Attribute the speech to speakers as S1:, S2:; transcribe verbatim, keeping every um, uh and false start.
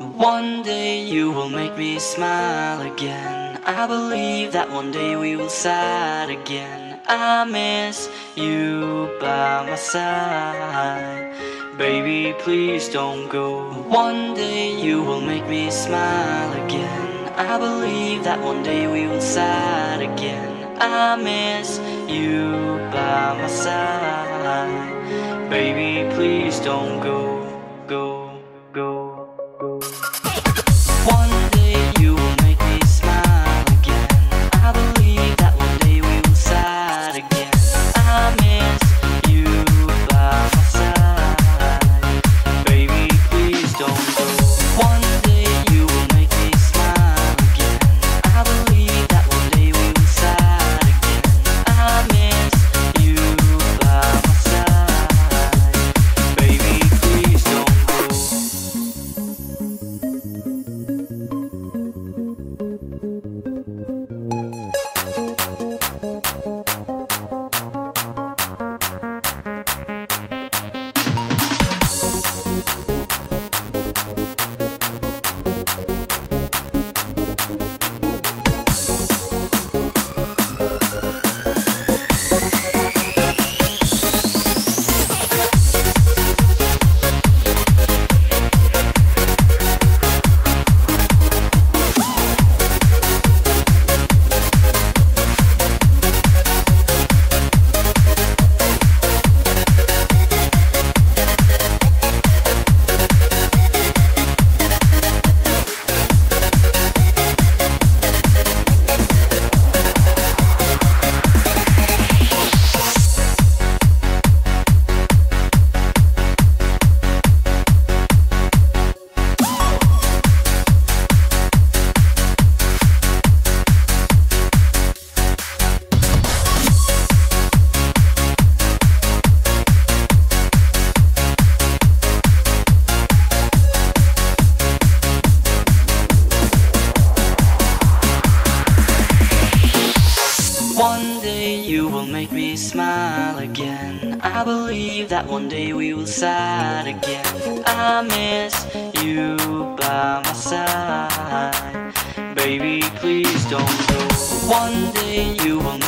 S1: One day you will make me smile again. I believe that one day we will sad again. I miss you by my side. Baby, please don't go. One day you will make me smile again. I believe that one day we will sad again. I miss you by my side. Baby, please don't go, go, go, go. One day you will make me smile again. I believe that one day we will sad again. I miss you by my side. Baby, please don't go. One day you will make me smile again. I believe that one day we will sad again. I miss you by my side. Baby, please don't One day you will make me smile again. I believe that one day we will sad again. I miss you by my side. Baby, please don't go. One day you will